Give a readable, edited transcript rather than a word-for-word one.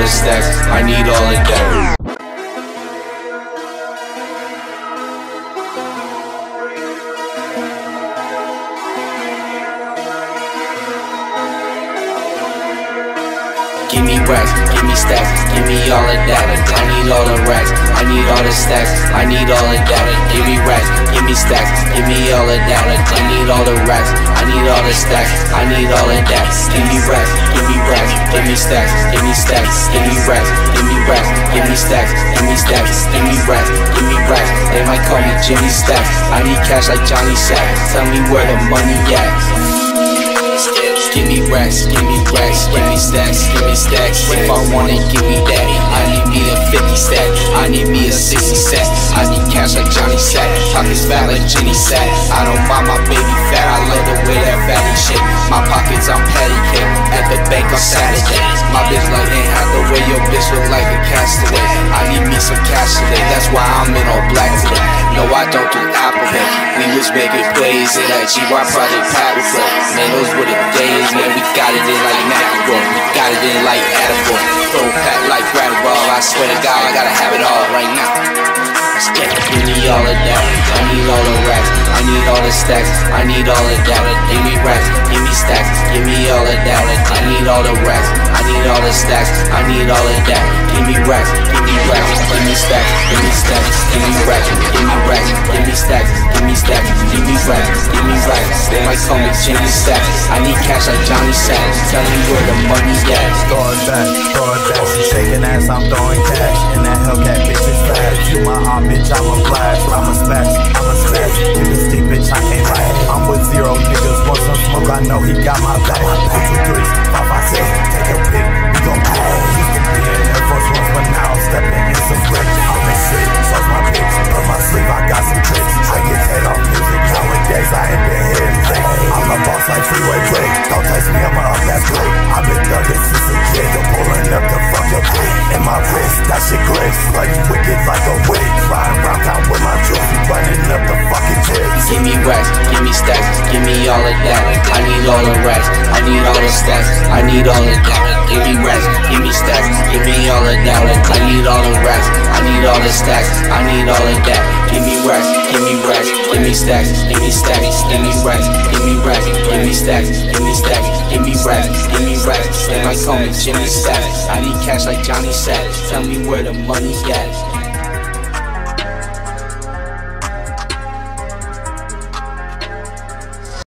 the stacks, I need all of that. Give me racks, give me stacks, give me all of that. I need all the racks, I need all the stacks, I need all of that. Give me racks, give me stacks, give me all of that. I need all the racks, I need all the stacks, I need all of that. Give me racks, give me racks, give me stacks, give me stacks, give me racks, give me racks, give me stacks, give me stacks, give me racks, give me racks. They might call me Jimmy Stackz. I need cash like Johnny Sack. Tell me where the money at. Give me racks, give me racks, give me stacks, give me stacks. If I want it, give me that. I need me a 50 stack, I need me a 60 stack. I need cash like Johnny Sack, pockets fat like Jenny Sack. I don't mind my baby fat, I love the way that fatty shit. My pockets on patty cake, at the bank on Saturday. My bitch like ain't half the way your bitch look like a castaway. I need me some cash today, that's why I'm in all black today. No, I don't do Apple Pay. We was making plays in that GY Project Paddle Play. Man, those were the days. Man, we got it in like McEnroe, we got it in like Attaboy. Throw pack like Ball, I swear to God, I gotta have it all right now. Give me all of that, I need all the racks, I need all the stacks, I need all of that. Give me racks, give me stacks, give me all of that. I need all the racks, I need all the stacks, I need all of that. Give me racks, give me racks, give me stacks, give me stacks, give me racks, give me racks, give me stacks, give me stacks, give me racks, give me racks. They might call me Jimmy Stackz. I need cash like Johnny Sack. Tell me where the money's at. Throw it back, she shaking ass, I'm throwing cash. And that Hellcat bitch is fast. You my hot bitch, I'm a blast. I'm a smash, you can stick bitch, I can't lie. I'm with 0 niggas, want some smoke, I know he got my back. 2, 3, 5, 5, 6, take a pick, we gon' pass. Used to be in Air Force Ones, but now I'm stepping in some bricks. I'm in shit, suck my bitch, up my sleeve, I got some tricks. I get head off music, nowadays I ain't been hitting things. I'm a boss like Freeway Drake, don't test me, I'm up, that's great. I've been thugging since a kid, I'm pulling up to fuck your bitch. In my wrist, that shit glitz, like wicked like a witch. Riding round town with my trophy, running up the fucking chips. Give me racks, give me stacks, give me all of that. I need all the racks, I need all the stacks, I need all of that. Give me racks, give me stacks, give me all of that. I need all the racks, I need all the stacks, I need all of that. Give me racks, give me racks, give me stacks, give me stacks, give me racks, give me racks, give me stacks, give me stacks, give me racks, give me racks. They might call me Jimmy Stackz. I need cash like Johnny Sack. Tell me where the money's at.